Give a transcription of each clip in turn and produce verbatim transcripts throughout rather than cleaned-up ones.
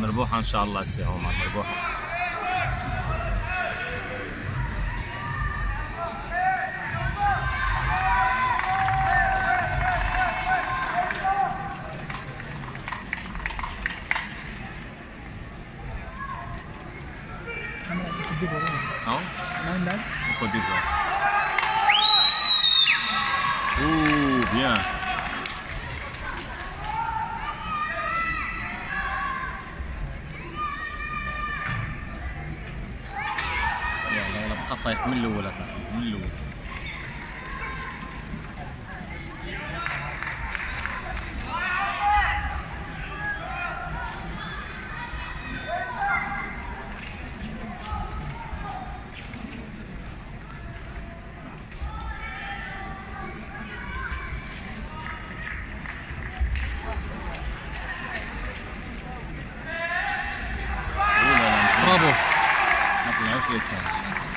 مربوحة إن شاء الله السي عمر، مربوحة. أهو Côte d'Ivoire. Ouh, bien. يلا يلا بقى فايق من الأول أصاحبي، من الأول. برافو. ما طلعوش لي كان.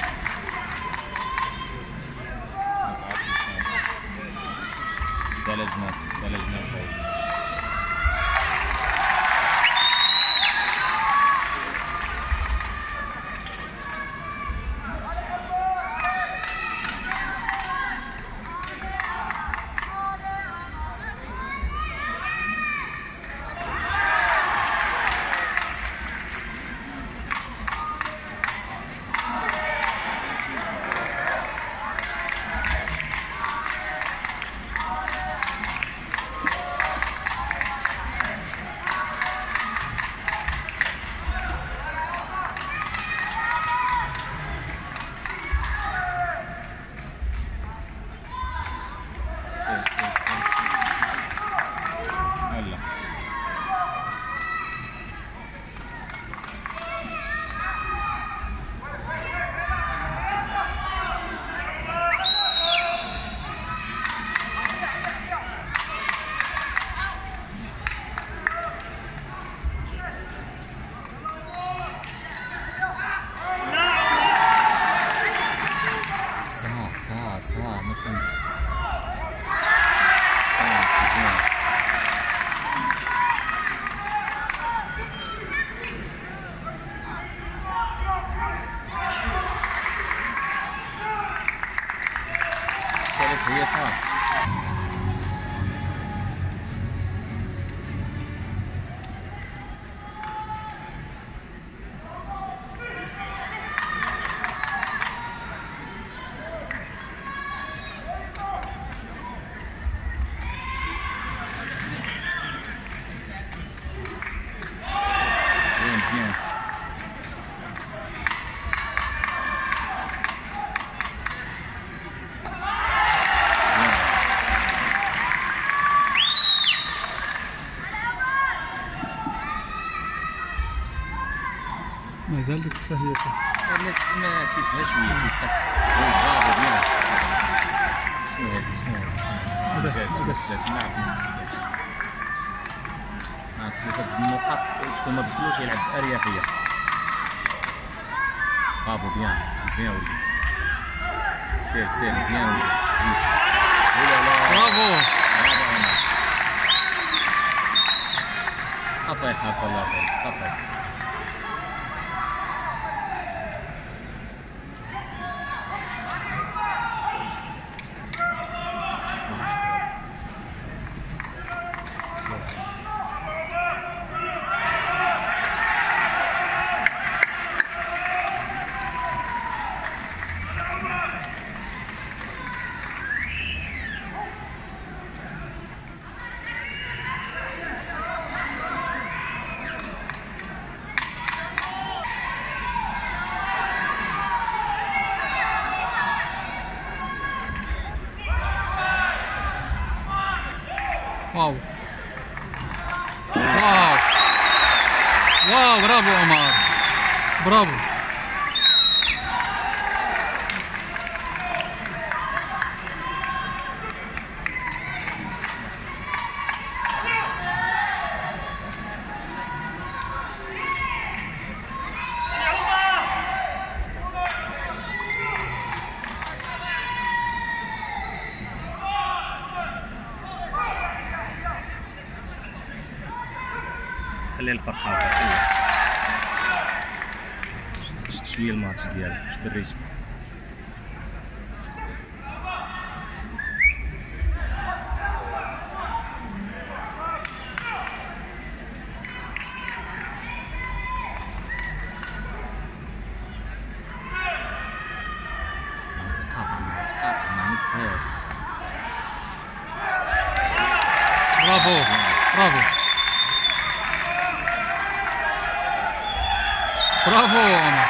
ما طلعوش لي كان. استلجنا استلجنا الفوز. هلا ساعة ساعة ساعة ما فهمتش. ثالث هي صعب. مزيان. ما زال ديك السهية الناس ما كيسها شويه كيتقاس. برافو بيان. شنو هاد شنو هاد شنو هاد نعرف ثلاثة النقاط تكون ما بدلوش يلعب بأريحية. برافو بيان بيان ولدي. سير سير مزيان ولدي زيد. برافو. برافو عمر. خاف يحط الله يخليك خاف. واو واو واو. برافو عمر، برافو. خلي الفرحة شويه الماتش ديالك شد الريتم. تقاطع تقاطع ما نتسهاش. برافو برافو برافو عمر.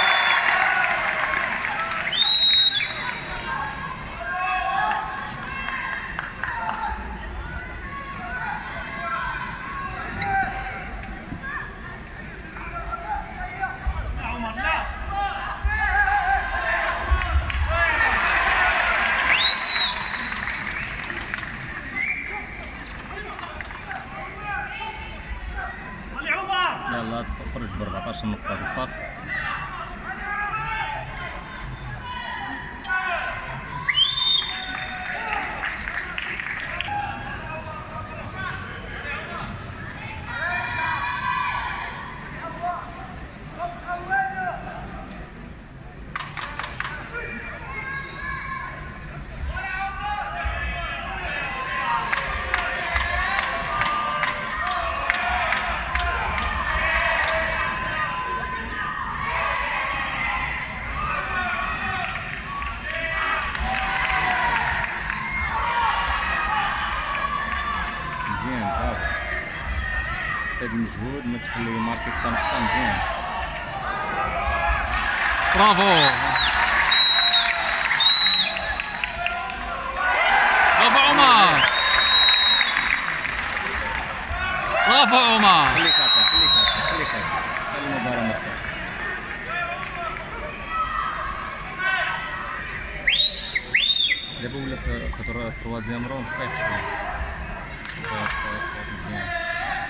يلا خرج ب أربعطاش نقطة الفرق. مزيان برافو. هاد المجهود ما تخليه ماركي حتى نقطة. مزيان برافو برافو عمر برافو عمر. خليك هكا خليك هكا خليك هكا خلي المباراة مفتوحة. دابا ولا في خاطر التروازيام روند فايق شوية. فايق فايق فايق مزيان.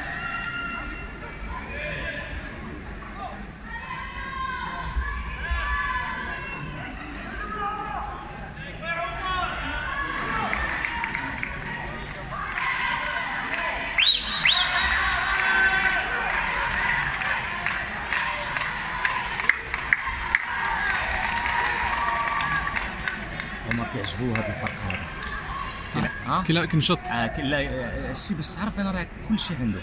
هما كيعجبوه هاد الفرق هذا. كاين- ها كلا كنشط. آه كاين- لا آه، الشي باش تعرف انا راه كلشي عنده.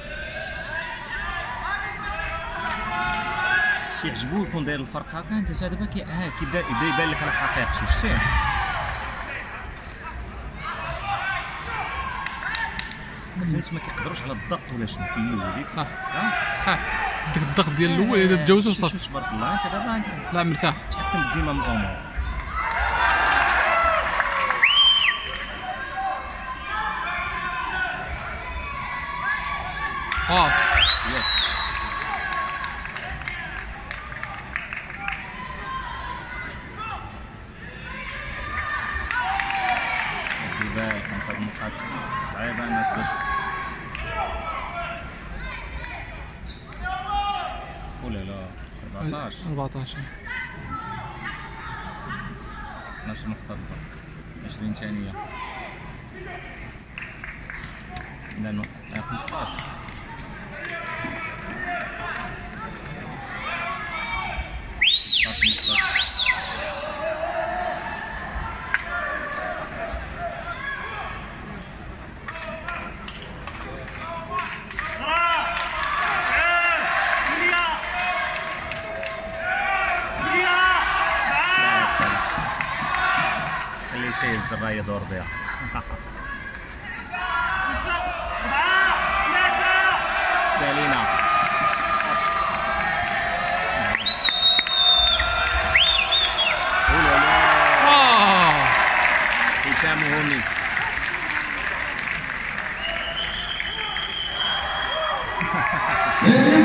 كيعجبوه يكون داير الفرق هكا. انت دابا كي ها كيبدا يبدا يبان لك على حقيقته. شتي فهمت ما كيقدروش على الضغط ولا شنو في الاول. صح ها صحيح. ديك الضغط ديال الاول اذا تجاوزو شوف- صافي. شوف تبارك الله انت دابا انت لا مرتاح. تحكم بزمام الامور. واو يس خلي بالك من هاد النقاط صعيبة انك تبدا. ولا لا أربعطاش أربعطاش اثناش نقطة الفرق. عشرين ثانية. لا خمسطاش. خمسطاش نقطة. ساعد ساعد. خليه تيهز الراية دور بها. سالينا ولا لا واو ختامه مسك. Yeah.